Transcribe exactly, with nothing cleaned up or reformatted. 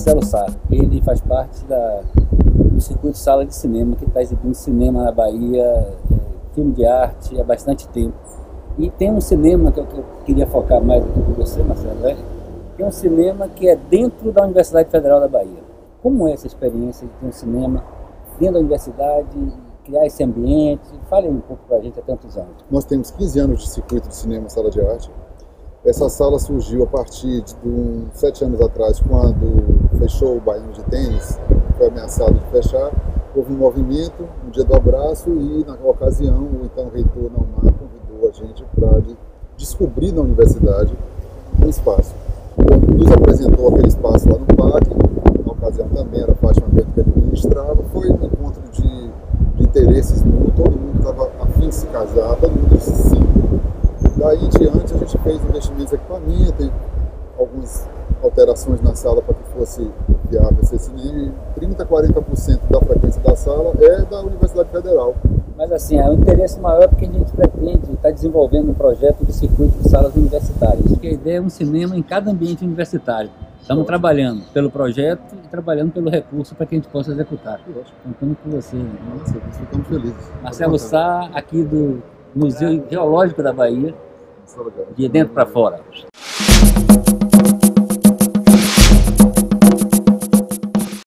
Marcelo Sá. Ele faz parte da, do circuito Sala de Cinema, que está exibindo cinema na Bahia, é, filme de arte há bastante tempo. E tem um cinema que eu, que eu queria focar mais aqui com você, Marcelo, é, que é um cinema que é dentro da Universidade Federal da Bahia. Como é essa experiência de ter um cinema dentro da universidade, criar esse ambiente? Fale um pouco para a gente há tantos anos. Nós temos quinze anos de circuito de cinema Sala de Arte. Essa sala surgiu a partir de um, sete anos atrás, quando fechou o Baiano de Tênis, foi ameaçado de fechar. Houve um movimento, um dia do abraço, e na ocasião o então reitor Naumar convidou a gente para descobrir na universidade um espaço. Então, nos apresentou aquele espaço lá no parque, na ocasião também era a Fátima Bento que administrava. Foi um encontro de, de interesses mútuos, todo mundo estava a fim de se casar, todo mundo disse sim. Daí em diante a gente fez investimentos em equipamento, em algumas alterações na sala para que fosse viável esse cinema. trinta, quarenta por cento da frequência da sala é da Universidade Federal. Mas assim, é o interesse maior porque a gente pretende estar desenvolvendo um projeto de circuito de salas universitárias. Porque a ideia é um cinema em cada ambiente universitário. Estamos trabalhando pelo projeto e trabalhando pelo recurso para que a gente possa executar. Contando com você. Né? Nossa, ficamos felizes. Marcelo Sá, aqui do Museu Geológico da Bahia, de dentro para fora.